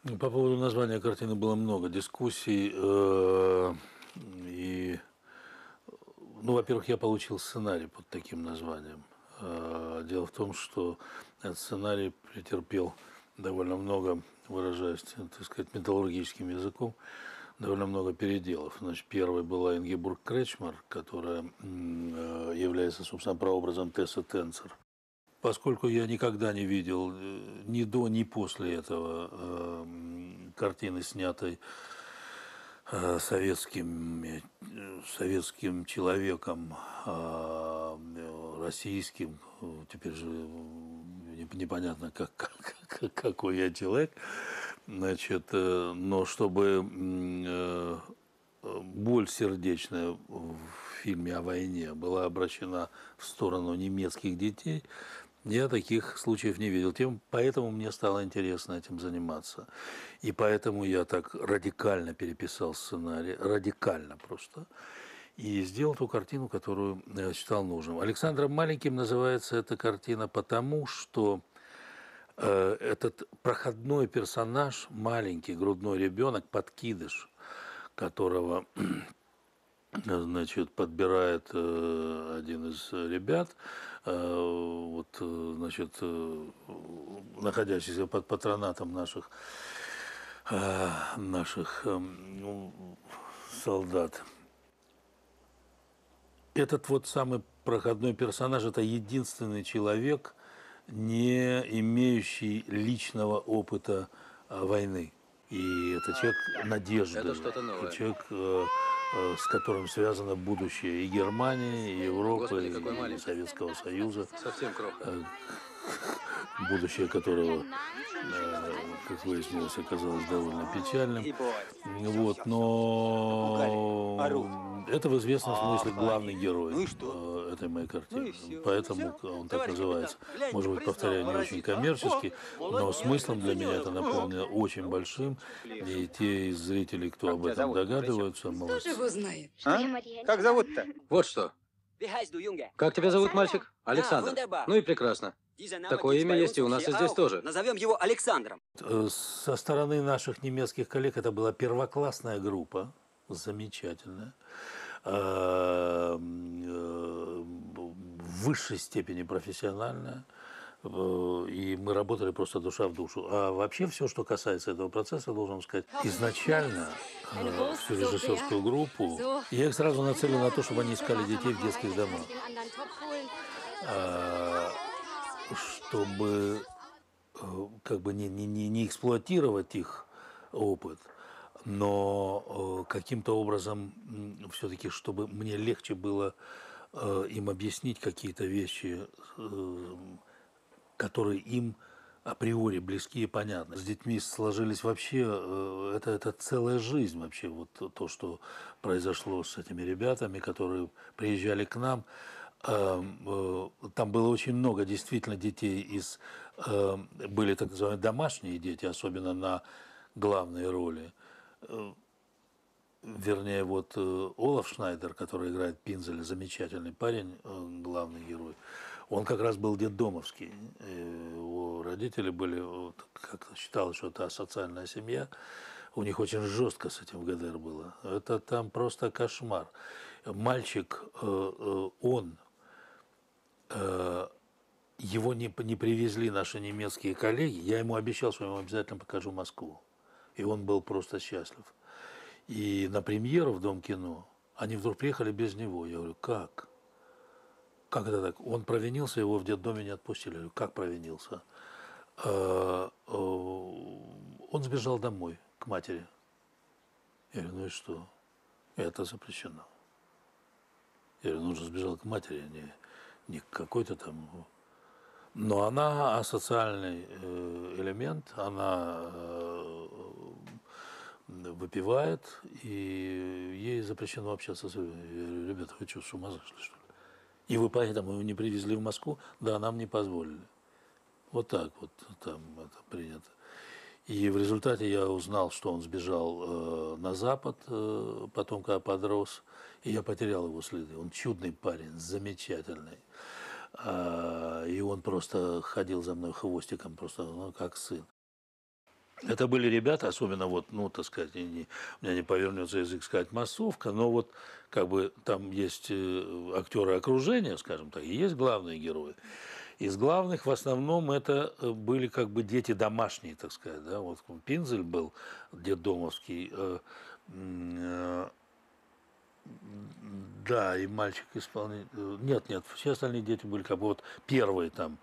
Ну, по поводу названия картины было много дискуссий. И, ну, во-первых, я получил сценарий под таким названием. Дело в том, что этот сценарий претерпел довольно много, выражаясь, так сказать, металлургическим языком, довольно много переделов. Значит, первой была Ингеборг Кречмар, которая является, собственно, прообразом Тессы Тенцер. Поскольку я никогда не видел ни до, ни после этого картины, снятой советским человеком, российским, теперь же непонятно, какой я человек, значит, но чтобы боль сердечная в фильме о войне была обращена в сторону немецких детей, я таких случаев не видел. Поэтому мне стало интересно этим заниматься. И поэтому я так радикально переписал сценарий, радикально просто, и сделал ту картину, которую я считал нужным. Александром Маленьким называется эта картина потому, что этот проходной персонаж, маленький грудной ребенок, подкидыш, которого значит, подбирает один из ребят, значит, находящийся под патронатом наших солдат. Этот вот самый проходной персонаж – это единственный человек, не имеющий личного опыта войны. И это человек надежды, Это что-то новое. это человек, с которым связано будущее и Германии, и Европы, Господи, какой и маленький. Советского Союза, Совсем кроха. будущее которого, как выяснилось, оказалось довольно печальным. Вот, но это в известном смысле главный герой этой моей картины. Поэтому он так называется. Может быть, повторяю, не очень коммерчески, но смыслом для меня это наполнено очень большим. И те из зрителей, кто об этом догадываются, Кто же молодцы. его знает? А? Как зовут-то? Вот что. Как тебя зовут, мальчик? Александр. Ну и прекрасно. Такое имя есть и у нас и здесь тоже. Назовем его Александром. Со стороны наших немецких коллег это была первоклассная группа, замечательная, в высшей степени профессиональная, и мы работали просто душа в душу. А вообще все, что касается этого процесса, должен сказать, изначально всю режиссерскую группу, я их сразу нацелил на то, чтобы они искали детей в детских домах, чтобы как бы не эксплуатировать их опыт, но каким-то образом все-таки, чтобы мне легче было им объяснить какие-то вещи, которые им априори близки и понятны. С детьми сложились вообще, это целая жизнь вообще, вот то, что произошло с этими ребятами, которые приезжали к нам. Там было очень много действительно детей были так называемые домашние дети, особенно на главные роли. Вернее, вот Олаф Шнайдер, который играет Пинзеля, замечательный парень, главный герой, он как раз был детдомовский. Его родители были, как-то считалось, что это асоциальная семья. У них очень жестко с этим в ГДР было. Это там просто кошмар. Мальчик, его не привезли наши немецкие коллеги. Я ему обещал, что я ему обязательно покажу Москву. И он был просто счастлив. И на премьеру в Дом кино они вдруг приехали без него. Я говорю, как? Как это так? Он провинился, его в детдоме не отпустили. Я говорю, как провинился? Он сбежал домой, к матери. Я говорю, ну и что? Это запрещено. Я говорю, ну он же сбежал к матери, не к какой-то там. Но она асоциальный элемент, она выпивает, и ей запрещено общаться с... Я говорю, ребята, вы что, с ума зашли, что ли? И вы поэтому его не привезли в Москву? Да, нам не позволили. Вот так вот там это принято. И в результате я узнал, что он сбежал на Запад, потом, когда подрос, и я потерял его следы. Он чудный парень, замечательный. И он просто ходил за мной хвостиком, просто, ну, как сын. Это были ребята, особенно вот, ну, так сказать, у меня не повернется язык сказать массовка, но вот как бы там есть актеры окружения, скажем так, и есть главные герои. Из главных в основном это были как бы дети домашние, так сказать, да, вот Пинзель был детдомовский, да, и мальчик исполнитель, нет, все остальные дети были как бы вот первые там.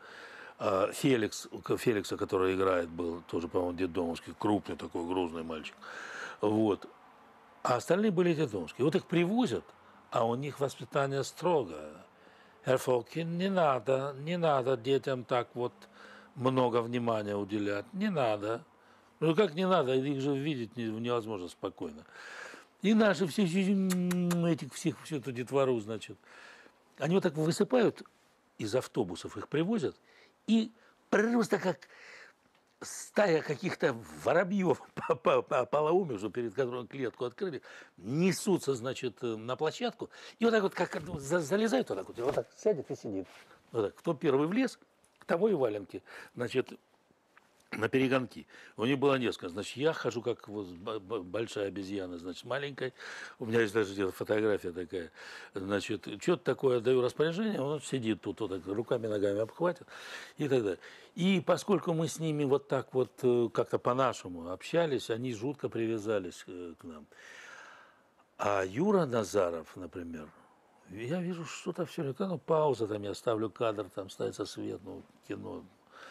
Феликса, который играет, был тоже, по-моему, детдомовский, крупный такой, грузный мальчик. Вот. А остальные были детдомовские. Вот их привозят, а у них воспитание строгое. Herr Фолкин, не надо детям так вот много внимания уделять. Не надо. Ну как не надо, их же видеть невозможно спокойно. И наши все этих всех, всю эту детвору, значит, они вот так высыпают из автобусов, их привозят, и просто как стая каких-то воробьев полоумев, перед которым клетку открыли, несутся, значит, на площадку, и вот так вот, как залезают, вот так сядет и сидит. Вот так. Кто первый влез, того и валенки. Значит, на перегонки. У них было несколько. Значит, я хожу как вот большая обезьяна, значит, маленькая. У меня есть даже где-то фотография такая. Значит, что-то такое даю распоряжение, он сидит тут, вот так, руками, ногами обхватит и так далее. И поскольку мы с ними вот так вот как-то по-нашему общались, они жутко привязались к нам. А Юра Назаров, например, я вижу что-то все время, ну, пауза, там я ставлю кадр, там ставится свет, ну, кино.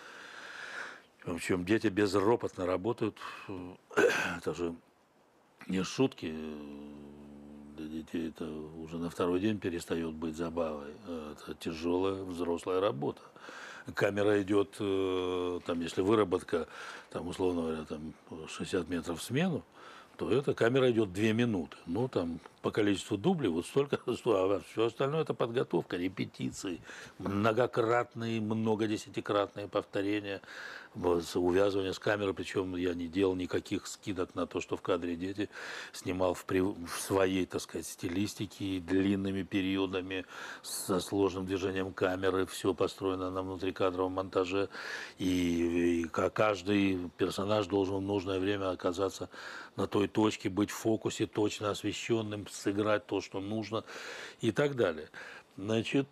В общем, дети безропотно работают. Это же не шутки. Для детей это уже на второй день перестает быть забавой. Это тяжелая взрослая работа. Камера идет, там, если выработка, там, условно говоря, там, 60 метров в смену, то эта камера идет 2 минуты. Ну, там, по количеству дублей, вот столько, а все остальное это подготовка, репетиции, многократные, многодесятикратные повторения, увязывание с камерой, причем я не делал никаких скидок на то, что в кадре дети, снимал в своей, так сказать, стилистике, длинными периодами, со сложным движением камеры, все построено на внутрикадровом монтаже, и каждый персонаж должен в нужное время оказаться на той точке, быть в фокусе, точно освещенным, сыграть то, что нужно и так далее. Значит,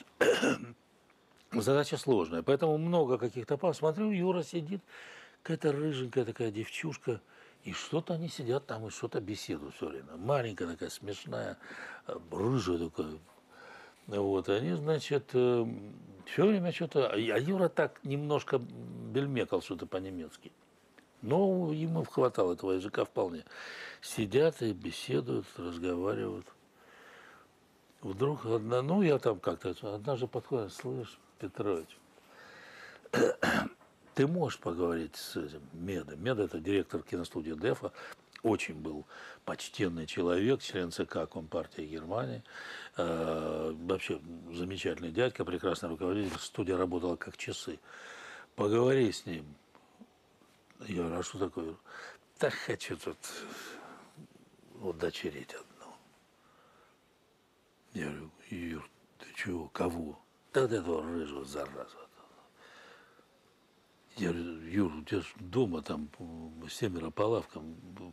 задача сложная, поэтому много каких-то пар. Смотрю, Юра сидит, какая-то рыженькая такая девчушка, и что-то они сидят там и что-то беседуют все время. Маленькая такая, смешная, рыжая такая. Вот, они, значит, все время что-то... А Юра так немножко бельмекал что-то по-немецки. Но ему хватало этого языка вполне. Сидят и беседуют, разговаривают. Вдруг одна, ну я там как-то, однажды подходит, слышь, Петрович, ты можешь поговорить с этим Медом? Мед – это директор киностудии ДЭФа, очень был почтенный человек, член ЦК Компартии Германии, вообще замечательный дядька, прекрасный руководитель, студия работала как часы. Поговори с ним. Я говорю, а что такое? Да хочу тут удочерить одну. Я говорю, Юр, ты чего, кого? Да вот этого рыжего зараза. Я говорю, Юр, у тебя же дома там 7 по лавкам.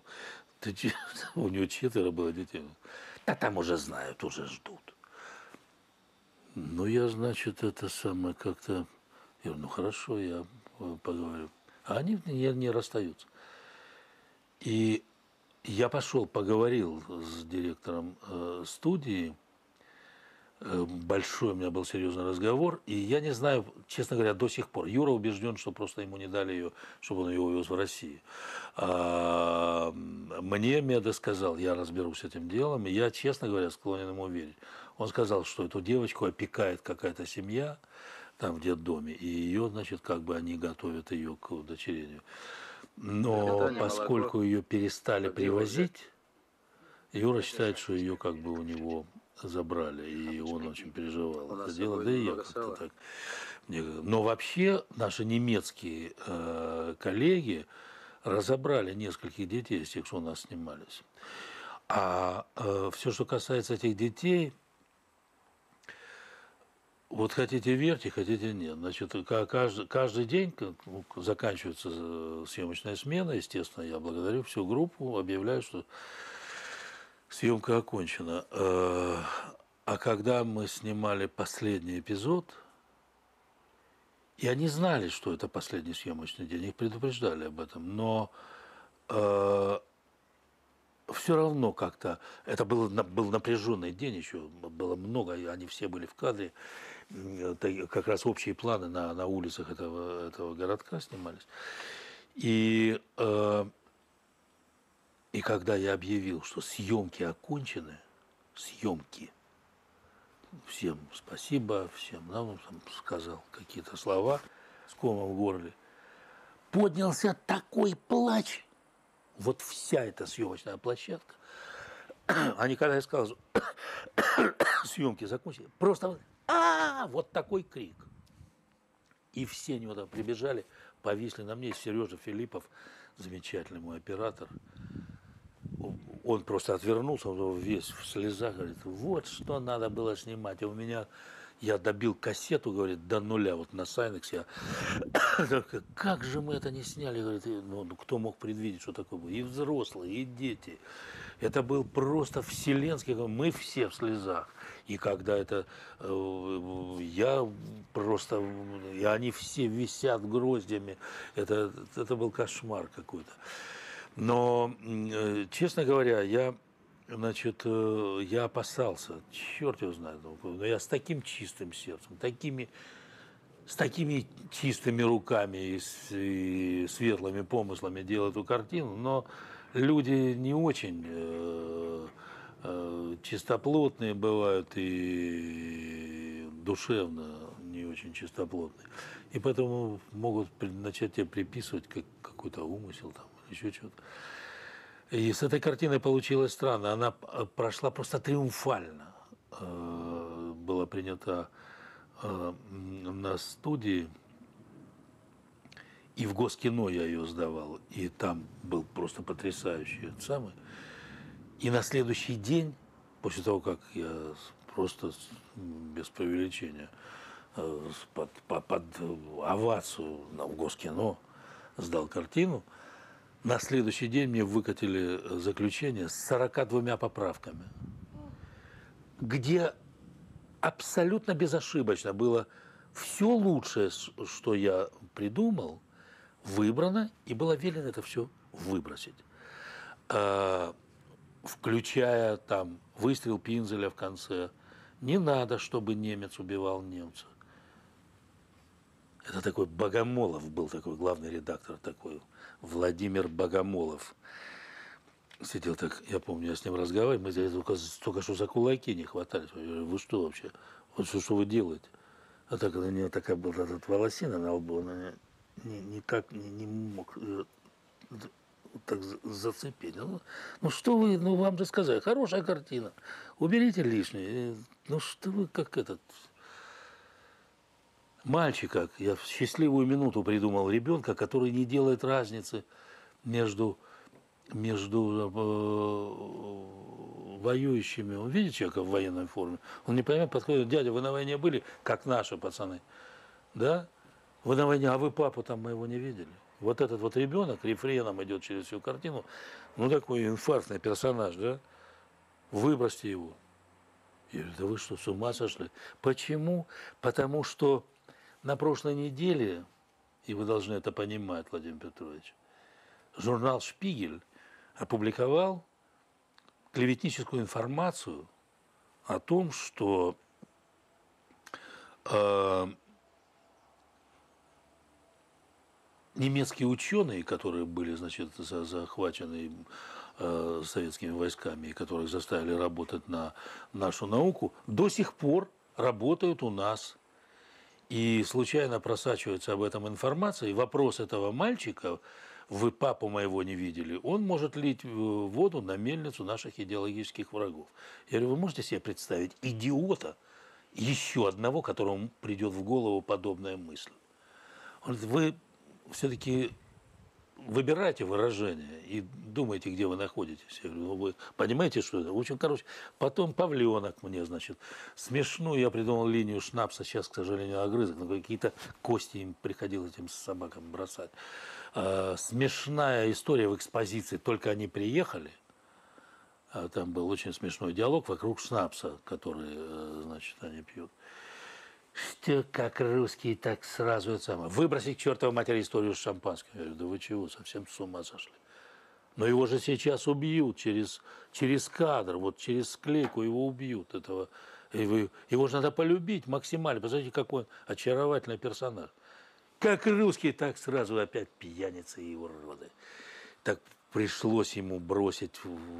У него 4 было детей. Да там уже знают, уже ждут. Ну, я, значит, это самое как-то... Я говорю, ну, хорошо, я поговорю. А они не расстаются. И я пошел, поговорил с директором студии. Большой у меня был серьезный разговор. И я не знаю, честно говоря, до сих пор. Юра убежден, что просто ему не дали ее, чтобы он ее увез в Россию. Мне Меда сказал, я разберусь с этим делом. И я, честно говоря, склонен ему верить. Он сказал, что эту девочку опекает какая-то семья там в детдоме, и ее, значит, как бы они готовят ее к удочерению. Но поскольку ее перестали привозить, Юра считает, что ее как бы у него забрали, и он очень переживал это дело, да и я как-то так. Но вообще наши немецкие коллеги разобрали нескольких детей из тех, что у нас снимались. А все, что касается этих детей, Вот хотите верьте, хотите нет. Значит, каждый день заканчивается съемочная смена, естественно, я благодарю всю группу, объявляю, что съемка окончена. А когда мы снимали последний эпизод, и они знали, что это последний съемочный день, их предупреждали об этом, но все равно как-то, это был напряженный день еще, было много, и они все были в кадре, как раз общие планы на улицах этого городка снимались. И когда я объявил, что съемки окончены, съемки, всем спасибо, всем нам сказал какие-то слова с комом в горле, поднялся такой плач. Вот вся эта съемочная площадка, они, когда я сказал, что съемки закончили, просто вот такой крик. И все они там прибежали, повисли на мне. Сережа Филиппов, замечательный мой оператор, он просто отвернулся, он весь в слезах, говорит, вот что надо было снимать. А у меня, я добил кассету, говорит, до нуля, вот на Сайнексе. Как же мы это не сняли, говорит, ну, кто мог предвидеть, что такое будет? И взрослые, и дети. Это был просто вселенский, мы все в слезах. И когда это, я просто, и они все висят гроздями, это был кошмар какой-то. Но, честно говоря, я опасался, черт его знает, но я с таким чистым сердцем, с такими чистыми руками и светлыми помыслами делал эту картину, но люди не очень чистоплотные бывают и душевно не очень чистоплотные. И поэтому могут начать тебе приписывать какой-то умысел там, еще что-то. И с этой картиной получилось странно. Она прошла просто триумфально. Была принята на студии. И в Госкино я ее сдавал. И там был просто потрясающий самый. И на следующий день, после того, как я просто без преувеличения под овацию в Госкино сдал картину, на следующий день мне выкатили заключение с 42 поправками, где абсолютно безошибочно было все лучшее, что я придумал, выбрано, и было велено это все выбросить. Включая там выстрел Пинзеля в конце. Не надо, чтобы немец убивал немца. Это такой Богомолов был, такой главный редактор такой, Владимир Богомолов. Сидел так, я помню, я с ним разговаривал, мы здесь только что за кулаки не хватались. Я говорю, вы что вообще? Вот что вы делаете? А так у нее такая была эта волосина на лбу, она никак не мог так зацепить. Ну что вы, ну вам же сказали, хорошая картина, уберите лишнее. Ну что вы как этот... Мальчика, я в счастливую минуту придумал ребенка, который не делает разницы между воюющими. Он видит человека в военной форме, он не понимает, подходит, дядя, вы на войне были, как наши пацаны, да? Вы на войне, а вы папу там моего не видели? Вот этот вот ребенок рефреном идет через всю картину, ну такой инфарктный персонаж, да? Выбросьте его. Я говорю, да вы что, с ума сошли? Почему? Потому что на прошлой неделе, и вы должны это понимать, Владимир Петрович, журнал «Шпигель» опубликовал клеветническую информацию о том, что немецкие ученые, которые были, значит, захвачены советскими войсками, и которых заставили работать на нашу науку, до сих пор работают у нас. И случайно просачивается об этом информация, и вопрос этого мальчика, вы папу моего не видели, он может лить воду на мельницу наших идеологических врагов. Я говорю, вы можете себе представить идиота, еще одного, которому придет в голову подобная мысль? Он говорит, вы все-таки выбирайте выражения и думайте, где вы находитесь. Я говорю, вы понимаете, что это? Очень, короче, потом павленок мне, значит, смешную я придумал линию Шнапса, сейчас, к сожалению, огрызок, но какие-то кости им приходилось этим собакам бросать. Смешная история в экспозиции, только они приехали, там был очень смешной диалог вокруг Шнапса, который, значит, они пьют. Что, как русские, так сразу это самое. Выбросить к чертовой матери историю с шампанским. Я говорю, да вы чего, совсем с ума сошли. Но его же сейчас убьют через кадр, вот через склейку его убьют. Этого. Его же надо полюбить максимально. Посмотрите, какой он очаровательный персонаж. Как русские, так сразу опять пьяницы и уроды. Так пришлось ему бросить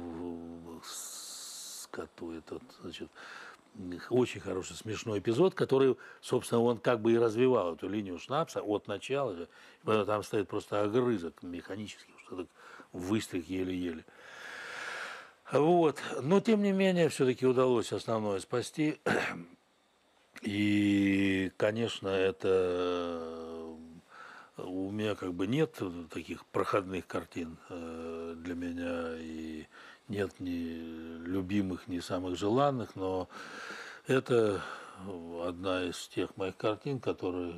скоту этот, значит, очень хороший, смешной эпизод, который, собственно, он как бы и развивал эту линию Шнапса от начала. Там стоит просто огрызок механический, что так выстриг еле-еле. Вот. Но, тем не менее, все-таки удалось основное спасти. И, конечно, это у меня как бы нет таких проходных картин для меня, и нет ни любимых, ни самых желанных, но это одна из тех моих картин, которым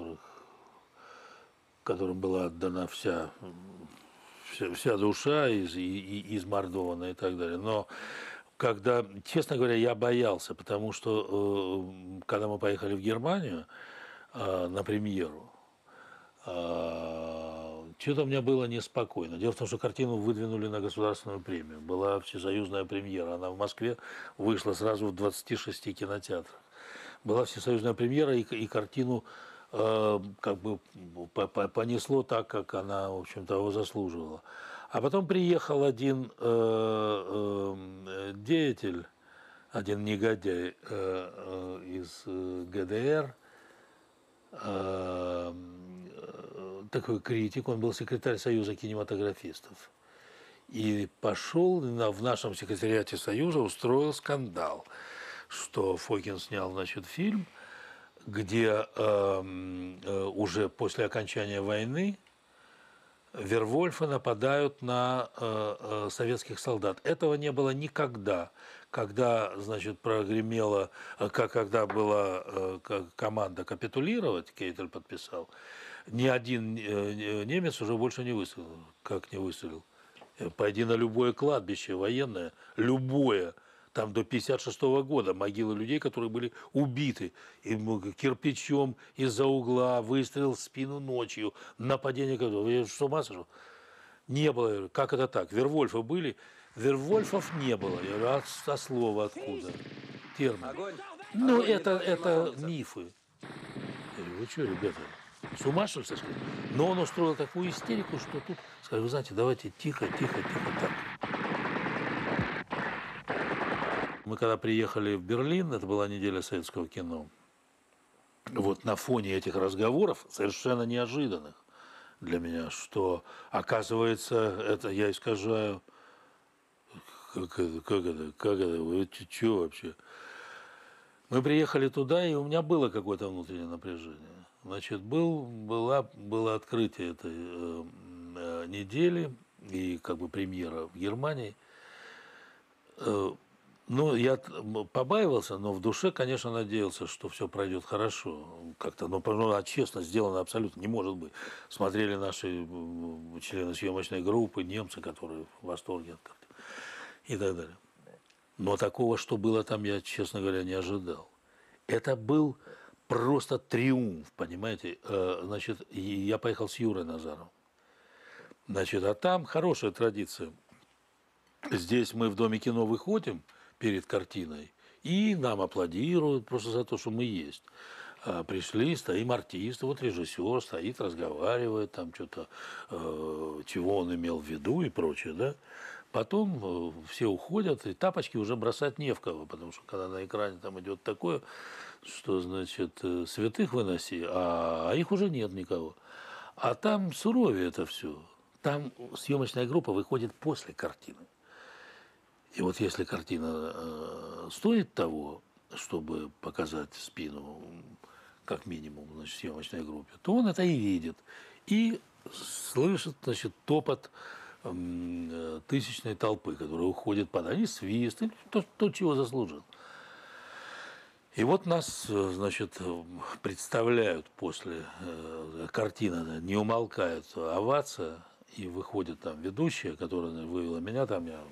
была отдана вся душа, измордована и так далее. Но когда, честно говоря, я боялся, потому что когда мы поехали в Германию на премьеру, что-то у меня было неспокойно. Дело в том, что картину выдвинули на государственную премию. Была всесоюзная премьера. Она в Москве вышла сразу в 26 кинотеатрах. Была всесоюзная премьера, и картину как бы понесло так, как она, в общем-то, того заслуживала. А потом приехал один деятель, один негодяй из ГДР, такой критик, он был секретарь Союза кинематографистов. И пошел в нашем секретариате Союза, устроил скандал, что Фокин снял, значит, фильм, где уже после окончания войны вервольфы нападают на советских солдат. Этого не было никогда. Когда, значит, прогремела, когда была команда капитулировать, Кейтель подписал, ни один немец уже больше не выстрелил. Как не выстрелил? Пойди на любое кладбище военное, любое, там до 1956 года, могилы людей, которые были убиты и кирпичом из-за угла, выстрел в спину ночью, нападение. Вы с ума сошел? Не было. Как это так? Вервольфы были? Вервольфов не было. Я говорю, а слово откуда? Термин. Ну, это мифы. Я говорю, вы что, ребята, с ума что ли сошли? Но он устроил такую истерику, что тут сказали, вы знаете, давайте тихо, так. Мы когда приехали в Берлин, это была неделя советского кино, вот на фоне этих разговоров, совершенно неожиданных для меня, что, оказывается, это я искажаю. Как это, вы что вообще? Мы приехали туда, и у меня было какое-то внутреннее напряжение. Значит, было открытие этой недели и как бы премьера в Германии. Ну, я побаивался, но в душе, конечно, надеялся, что все пройдет хорошо. Как-то, честно, сделано абсолютно не может быть. Смотрели наши члены съемочной группы, немцы, которые в восторге от картины и так далее. Но такого, что было там, я, честно говоря, не ожидал. Это был просто триумф, понимаете. Значит, я поехал с Юрой Назаровым. Значит, а там хорошая традиция. Здесь мы в Доме кино выходим перед картиной, и нам аплодируют просто за то, что мы есть. Пришли, стоим артисты, вот режиссер стоит, разговаривает, там что-то, чего он имел в виду и прочее, да. Потом все уходят, и тапочки уже бросать не в кого, потому что когда на экране там идет такое, что, значит, святых выноси, а их уже нет никого. А там суровее это все. Там съемочная группа выходит после картины. И вот если картина стоит того, чтобы показать спину, как минимум, значит, съемочной группе, то он это и видит. И слышит, значит, топот тысячной толпы, которая уходит под они свист, или то, чего заслужил. И вот нас, значит, представляют после картины, не умолкает овация, и выходит там ведущая, которая вывела меня, там я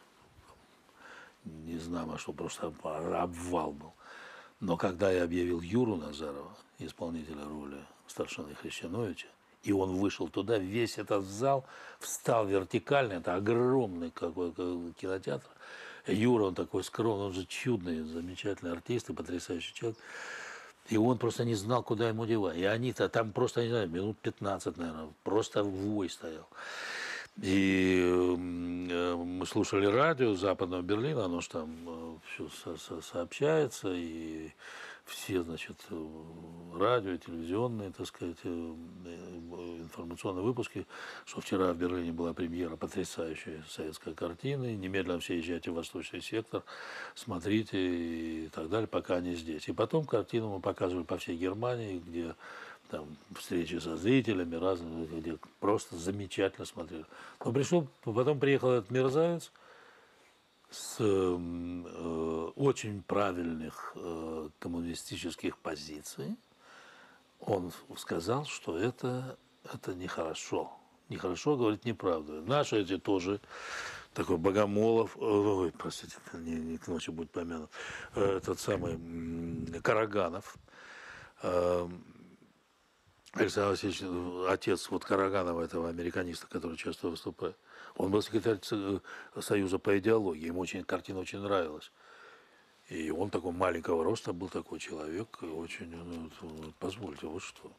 не знаю, что просто обвал был. Но когда я объявил Юру Назарова, исполнителя роли старшины Хрещановича, и он вышел туда, весь этот зал встал вертикально, это огромный какой кинотеатр. Юра, он такой скромный, он же чудный, замечательный артист и потрясающий человек. И он просто не знал, куда ему девать. И они-то там просто, не знаю, минут 15, наверное, просто вой стоял. И мы слушали радио Западного Берлина, оно же там все сообщается, и все, значит, радио, телевизионные, так сказать, информационные выпуски, что вчера в Берлине была премьера потрясающей советской картины, немедленно все езжайте в Восточный сектор, смотрите и так далее, пока они здесь. И потом картину мы показывали по всей Германии, где там встречи со зрителями разные, где просто замечательно смотрели. Но потом приехал этот мерзавец с очень правильных коммунистических позиций. Он сказал, что это нехорошо. Нехорошо говорить неправду. Наши эти тоже, такой Богомолов, ой, простите, не к ночи будет помянут, этот самый Караганов, Александр Васильевич, отец вот Караганова, этого американиста, который часто выступает, он был секретарь Союза по идеологии, ему картина очень нравилась. И он такого маленького роста был такой человек, очень, позвольте, вот что.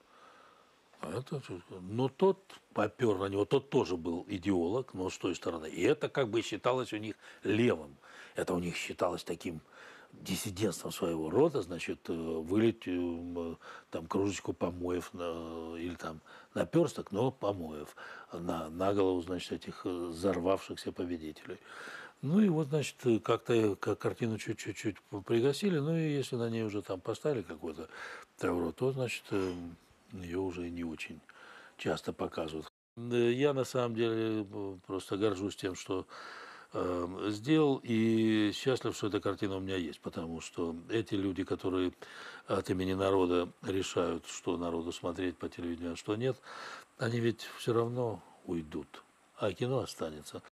Но тот попер на него, тот тоже был идеолог, но с той стороны. И это как бы считалось у них левым. Это у них считалось таким диссидентством своего рода, значит, вылить там кружечку помоев или там наперсток, но помоев на голову, значит, этих взорвавшихся победителей. Ну и вот, значит, как-то картину чуть-чуть пригасили, ну и если на ней уже там поставили какой-то тавро, то, значит, ее уже не очень часто показывают. Я на самом деле просто горжусь тем, что сделал, и счастлив, что эта картина у меня есть, потому что эти люди, которые от имени народа решают, что народу смотреть по телевидению, а что нет, они ведь все равно уйдут, а кино останется.